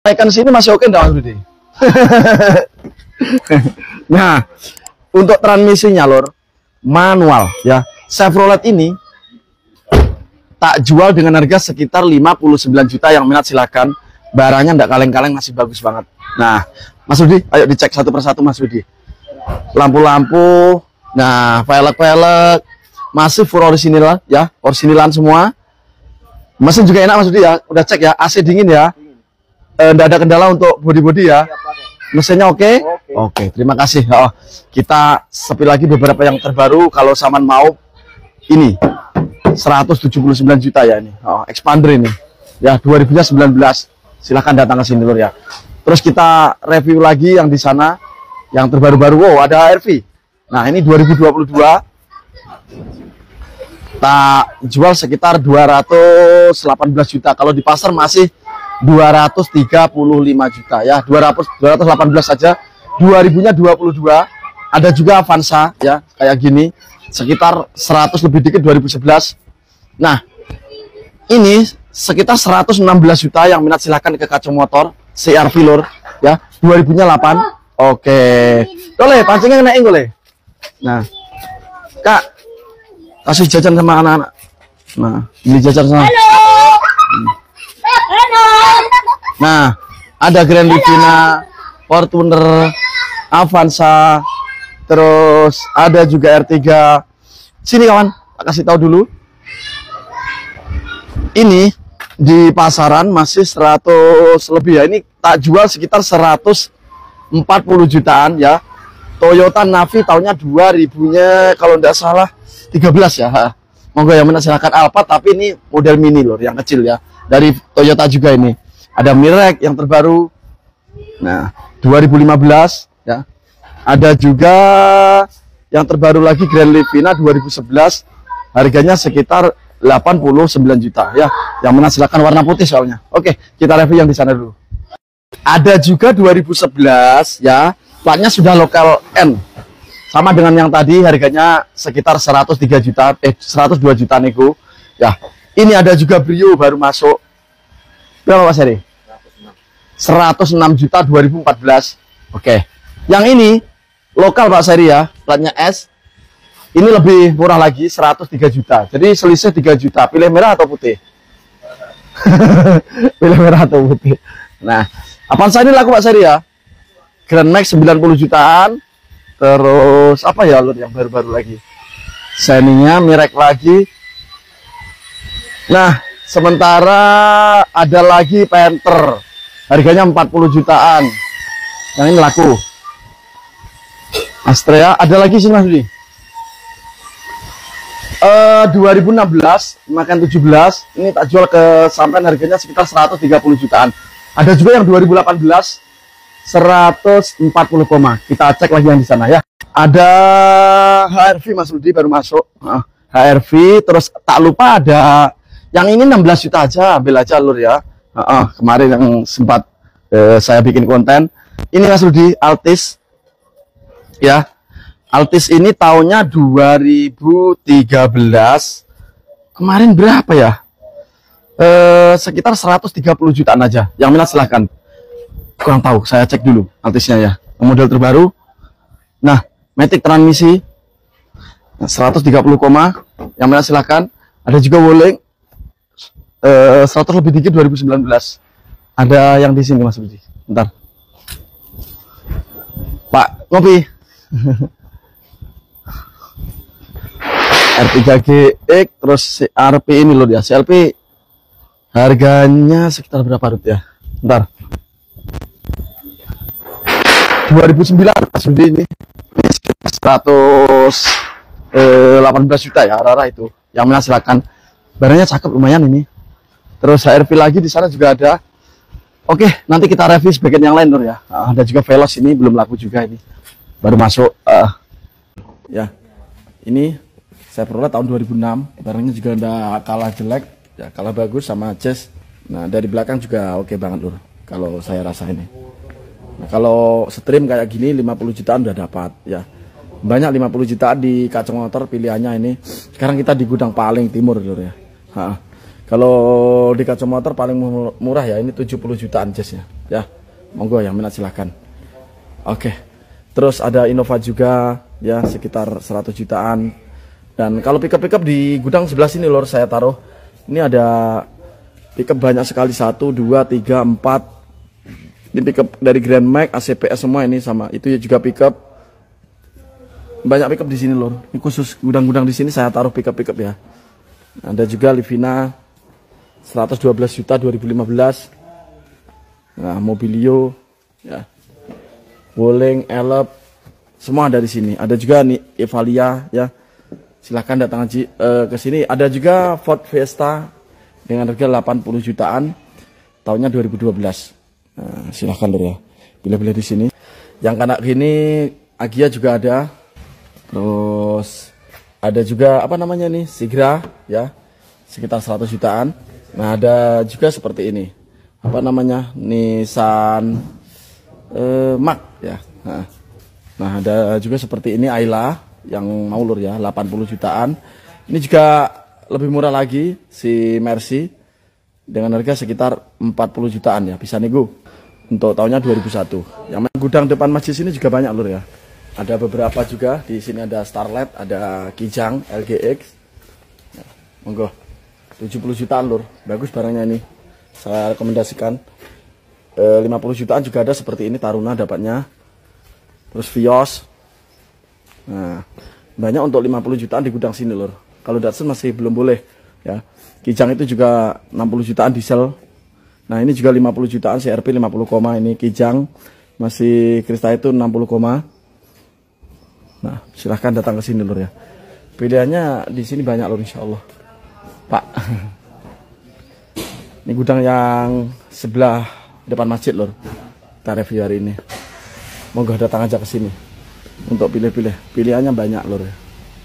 Naikkan sini masih oke enggak Mas Budi? Nah, untuk transmisinya lor manual ya. Chevrolet ini tak jual dengan harga sekitar 59 juta. Yang minat silakan. Barangnya enggak kaleng-kaleng, masih bagus banget. Nah, Mas Budi, ayo dicek satu persatu Mas Budi. Lampu-lampu, nah, velg-velg masih full orisinil ya, orisinilan semua. Mesin juga enak Mas Budi ya. Udah cek ya, AC dingin ya. Enggak ada kendala untuk bodi-bodi ya. Mesinnya oke? Oke, terima kasih. Kita sepi lagi beberapa yang terbaru. Kalau Saman mau, ini 179 juta ya ini. Expander ini. Ya, 2019. Silahkan datang ke sini lur ya. Terus kita review lagi yang di sana, yang terbaru-baru. Wow, ada HRV. Nah, ini 2022. Tak jual sekitar 218 juta. Kalau di pasar masih 235 juta ya, 218 saja. 2000-nya 22. Ada juga Avanza ya, kayak gini sekitar 100 lebih dikit 2011. Nah, ini sekitar 116 juta. Yang minat silahkan ke Kacau Motor CR-V lur ya, 2000-nya 8. Oke. Boleh pancingnya naik boleh. Nah, Kak, kasih jajan sama anak-anak. Nah, ini jajan sama. Nah, ada Grand Livina, Fortuner, Avanza, terus ada juga R3. Sini kawan, tak kasih tahu dulu. Ini di pasaran masih 100 lebih ya. Ini tak jual sekitar 140 jutaan ya. Toyota Navi tahunnya 2000-nya kalau tidak salah 13 ya. Monggo yang mana silakan. Alphard, tapi ini model mini lor, yang kecil ya. Dari Toyota juga ini. Ada Mirek yang terbaru. Nah, 2015 ya. Ada juga yang terbaru lagi Grand Livina 2011. Harganya sekitar 89 juta ya. Yang mana silakan, warna putih soalnya. Oke, kita review yang di sana dulu. Ada juga 2011 ya. Platnya sudah lokal N. Sama dengan yang tadi, harganya sekitar 103 juta, 102 juta nego. Ya, ini ada juga Brio baru masuk. Berapa Mas Heri? 106 juta 2014. Oke. Yang ini lokal Pak Seri ya, platnya S. Ini lebih murah lagi, 103 juta. Jadi selisih 3 juta. Pilih merah atau putih? Pilih merah atau putih. Nah, Avanza ini laku Pak Seri ya. Grand Max 90 jutaan. Terus apa ya lur yang baru-baru lagi? Seninya Mirek lagi. Nah, sementara ada lagi Panther. Harganya 40 jutaan. Yang ini laku. Astrea ada lagi sih Mas Budi. 2016 makan 17. Ini tak jual ke sampai harganya sekitar 130 jutaan. Ada juga yang 2018 140 koma. Kita cek lagi yang di sana ya. Ada HRV Mas Budi baru masuk. HRV, terus tak lupa ada yang ini 16 juta aja, ambil aja lur ya. Kemarin yang sempat saya bikin konten. Ini Mas Budi, Altis. Ya. Altis ini tahunnya 2013. Kemarin berapa ya? Sekitar 130 jutaan aja. Yang minat silahkan. Kurang tahu, saya cek dulu Altisnya ya. Model terbaru. Nah, Matic transmisi 130 koma. Yang minat silahkan. Ada juga Wuling 100 lebih dikit 2019. Ada yang di sini Mas Budi. Bentar. Pak, ngopi. R3GX terus CRP ini loh ya. CLP harganya sekitar berapa Rut ya? Bentar. 2009 Mas Budi ini 118 juta ya, rara itu. Yang mana silakan. Barangnya cakep lumayan ini. Terus HRV lagi di sana juga ada. Oke, nanti kita review sebagian yang lain Nur ya. Ada juga Veloz ini belum laku juga ini. Baru masuk. Ya. Ini saya peroleh tahun 2006. Barangnya juga udah kalah jelek, ya kalah bagus sama Jazz. Nah, dari belakang juga oke banget Nur. Kalau saya rasa ini. Nah, kalau stream kayak gini 50 jutaan udah dapat ya. Banyak 50 jutaan di Kacau Motor pilihannya ini. Sekarang kita di gudang paling timur Lur ya. Kalau di Kacau Motor paling murah ya ini 70 jutaan Jazz ya. ya. Monggo yang minat silahkan. Oke. Terus ada Innova juga ya, sekitar 100 jutaan. Dan kalau pickup di gudang sebelah sini lor, saya taruh. Ini ada pickup banyak sekali, 1, 2, 3, 4. Ini pickup dari Grand Max, ACPS semua ini sama. Itu juga pickup. Banyak pickup di sini lor. Ini khusus gudang-gudang di sini saya taruh pickup ya. Ada juga Livina 112 juta 2015. Nah, Mobilio ya. Wuling, Elep semua ada di sini. Ada juga nih Evalia ya. Silahkan datang aja ke sini. Ada juga Ford Fiesta dengan harga 80 jutaan tahunnya 2012. Nah, silahkan lor ya. Pilih-pilih di sini. Yang kanak gini Agia juga ada. Terus ada juga apa namanya nih, Sigra ya, sekitar 100 jutaan. Nah, ada juga seperti ini, apa namanya, Nissan Mark ya. Nah, ada juga seperti ini Ayla yang mau lur ya, 80 jutaan. Ini juga lebih murah lagi si Mercy dengan harga sekitar 40 jutaan ya, bisa nego untuk tahunnya 2001. Yang gudang depan masjid sini juga banyak lur ya. Ada beberapa juga di sini, ada Starlet, ada Kijang, LGX. Nah, monggo 70 jutaan lur, bagus barangnya ini. Saya rekomendasikan. 50 jutaan juga ada seperti ini, Taruna dapatnya. Terus Vios. Nah, banyak untuk 50 jutaan di gudang sini lur. Kalau Datsun masih belum boleh ya. Kijang itu juga 60 jutaan diesel. Nah, ini juga 50 jutaan CRP 50, ini Kijang. Masih Krista itu 60, Nah, silahkan datang ke sini lur ya. Pilihannya di sini banyak lur, insya Allah. Pak. Ini gudang yang sebelah depan masjid lur. Kita review hari ini. Monggo datang aja ke sini untuk pilih-pilih. Pilihannya banyak lur ya.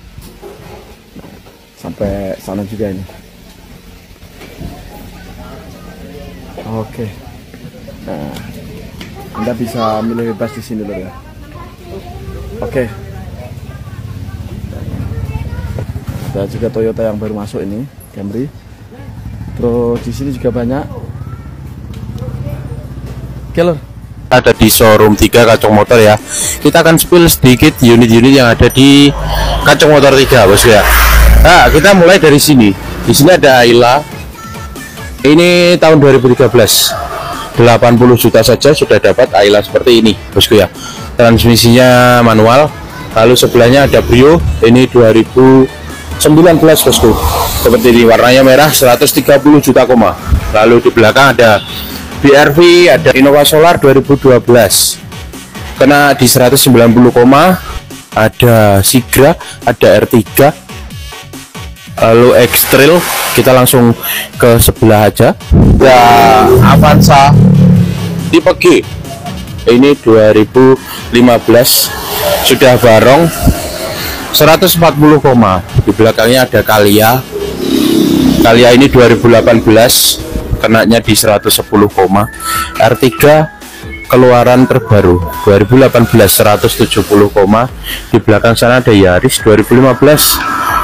Sampai sana juga ini. Oke. Nah, Anda bisa milih bebas di sini lur ya. Oke. Ada juga Toyota yang baru masuk ini, Camry. Terus di sini juga banyak. Oke lor. Ada di showroom 3 Kacung Motor ya. Kita akan spill sedikit unit-unit yang ada di Kacung Motor 3 bos ya. Nah, kita mulai dari sini. Di sini ada Ayla. Ini tahun 2013. 80 juta saja sudah dapat Ayla seperti ini bosku ya. Transmisinya manual. Lalu sebelahnya ada Brio. Ini 2019 bosku, seperti ini, warnanya merah, 130 juta koma. Lalu di belakang ada BRV, ada Innova Solar 2012 kena di 190 koma. Ada Sigra, ada R3, lalu X-Trail. Kita langsung ke sebelah aja. Ada Avanza tipe G, ini 2015 sudah barong, 140 koma. Di belakangnya ada Kalia. Kalia ini 2018 kenanya di 110 koma. R3 keluaran terbaru 2018 170 koma. Di belakang sana ada Yaris 2015.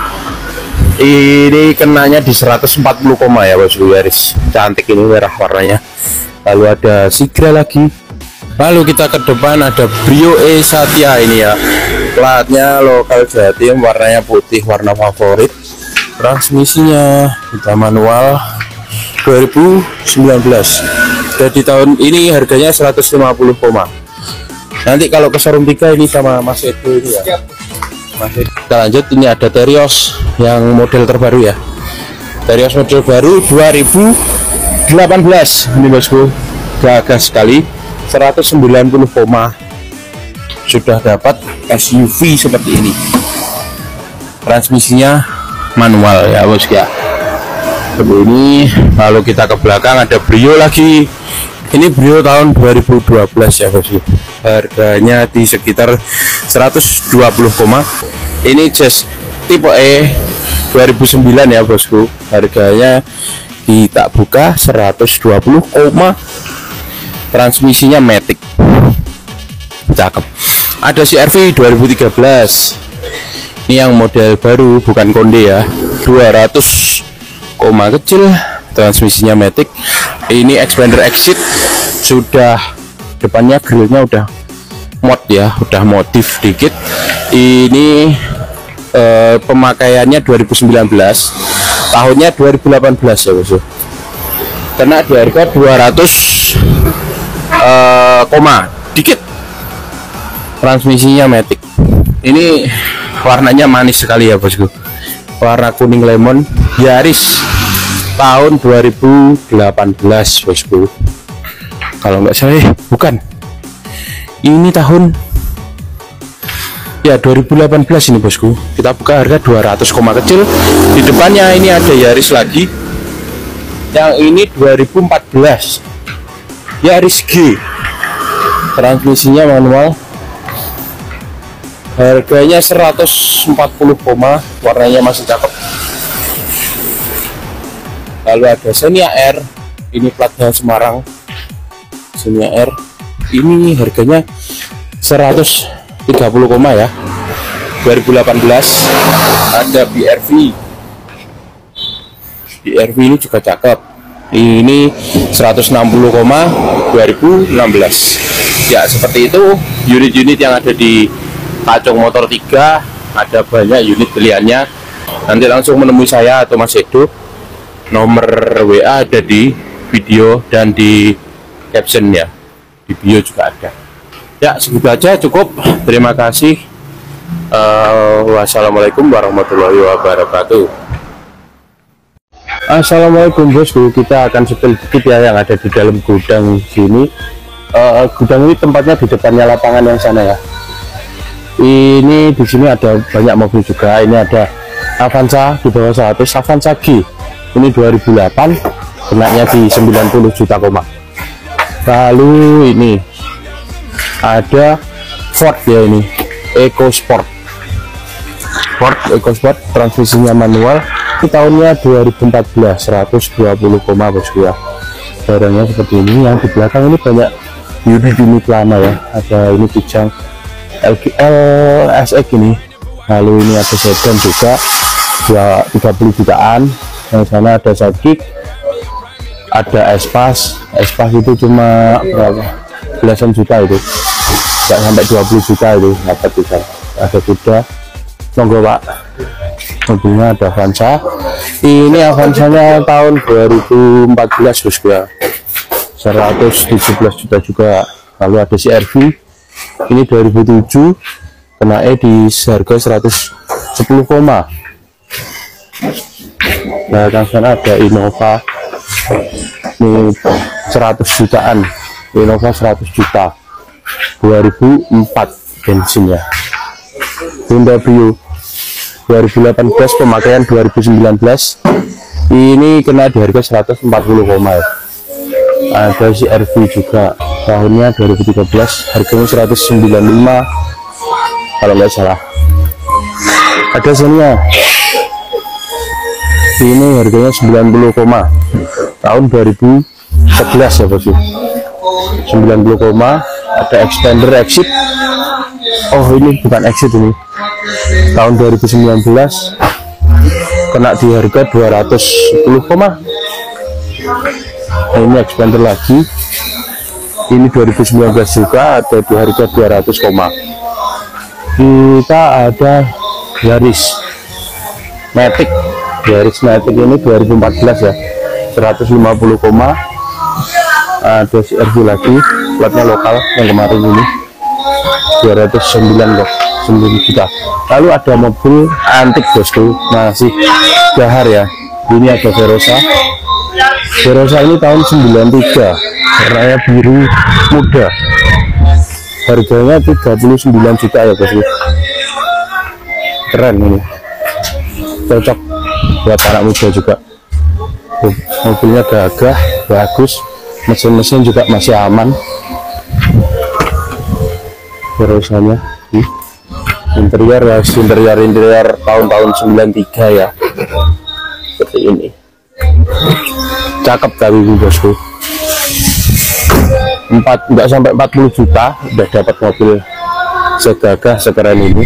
Ini kenanya di 140 koma ya bosku, Yaris. Cantik ini, merah warnanya. Lalu ada Sigra lagi. Lalu kita ke depan ada Brio E Satya ini ya. Platnya lokal Jatim, warnanya putih, warna favorit. Transmisinya kita manual 2019. Jadi tahun ini harganya 150 koma. Nanti kalau ke showroom 3 ini sama Mas Edo ini ya. Mas Edo. Kita lanjut, ini ada Terios yang model terbaru ya. Terios model baru 2018 ini bosku. Gagah sekali, 190 koma. Sudah dapat SUV seperti ini. Transmisinya manual ya bos ya. Ini lalu kita ke belakang ada Brio lagi. Ini Brio tahun 2012 ya bos. Harganya di sekitar 120 koma. Ini Jazz tipe E 2009 ya bosku. Harganya kita buka 120 koma. Transmisinya Matic. Cakep. Ada CR-V 2013. Ini yang model baru, bukan konde ya. 200 koma kecil, transmisinya Matic. Ini expander exit, sudah depannya grillnya udah mod ya, udah motif dikit. Ini pemakaiannya 2019, tahunnya 2018 ya bos. Kena di harga 200 koma dikit. Transmisinya matic. Ini warnanya manis sekali ya bosku, warna kuning lemon, Yaris tahun 2018 bosku. Kalau nggak salah bukan, ini tahun ya 2018 ini bosku. Kita buka harga 200 koma kecil. Di depannya ini ada Yaris lagi, yang ini 2014 Yaris G, transmisinya manual, harganya 140 koma, warnanya masih cakep. Lalu ada Xenia R, ini platnya Semarang. Xenia R ini harganya 130 koma ya, 2018. Ada BRV ini juga cakep, ini 160 koma, 2016 ya. Seperti itu unit-unit yang ada di Kacung Motor 3, ada banyak unit pilihannya. Nanti langsung menemui saya atau Mas Edo. Nomor WA ada di video dan di captionnya, di bio juga ada ya. Segitu aja cukup, terima kasih. Wassalamualaikum warahmatullahi wabarakatuh. Assalamualaikum bosku, kita akan spill dikit ya yang ada di dalam gudang sini. Gudang ini tempatnya di depannya lapangan yang sana ya. Ini di sini ada banyak mobil juga. Ini ada Avanza di bawah 100, Avanza G. Ini 2008, kenanya di 90 juta koma. Lalu ini ada Ford ya, ini EcoSport. Ford EcoSport, transmisinya manual. Ini tahunnya 2014, 120 koma bosku ya. Barangnya seperti ini. Yang di belakang ini banyak unit lama ya. Ada ini Kijang LSX ini. Lalu ini ada sedan juga 30 jutaan. Yang sana ada Sidekick, ada Espas itu cuma berapa, belasan juta, itu nggak sampai 20 juta itu dapat bisa. Ada kuda, monggo pak. Mobilnya ada Avanza, ini Avanzanya tahun 2014 bosku ya, 117 juta juga. Lalu ada CR-V, ini 2007, kena di harga 110 koma. Nah, kan sana ada Innova, ini 100 jutaan, Innova 100 juta, 2004 bensin ya. Honda Brio 2018, pemakaian 2019, ini kena di harga 140 koma ya. Ada CR-V juga, tahunnya 2013, harganya 195 kalau nggak salah. Ada Xenia, ini harganya 90 koma, tahun 2011 ya bosku, 90 koma. Ada expander exit, oh ini bukan exit, ini tahun 2019, kena di harga 210 koma. Nah, ini expander lagi, ini 2019 juga, ada di harga 200 koma. Kita ada Yaris Matic, Yaris Matic ini 2014 ya, 150 koma. Ada CR-V lagi, platnya lokal yang kemarin ini 209 kok, 9 juta. Lalu ada mobil antik bosku, masih dahar ya. Ini ada Verosa ini tahun 93, warnanya biru muda, harganya 39 juta ya bosku. Keren ini, cocok buat anak muda juga. Mobilnya gagah, bagus, mesin-mesin juga masih aman. Verosanya interior ya, interior tahun-tahun 93 ya, seperti ini. Cakep tapi bosku, nggak sampai 40 juta udah dapat mobil segagah sekeren ini.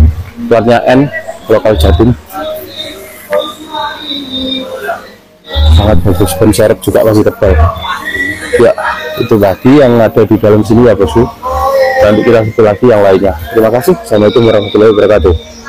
Platnya N, lokal Jatim. sangat bagus, dan serep juga masih tebal ya. Itu tadi yang ada di dalam sini ya bosku. Nanti kita satu lagi yang lainnya. Terima kasih. Assalamualaikum warahmatullahi wabarakatuh.